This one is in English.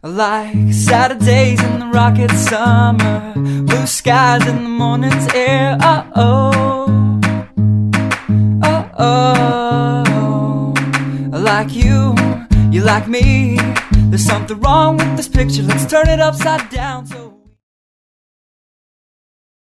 Like Saturdays in the rocket summer, blue skies in the morning's air. Oh, oh, oh, oh. Like you like me. There's something wrong with this picture. Let's turn it upside down. So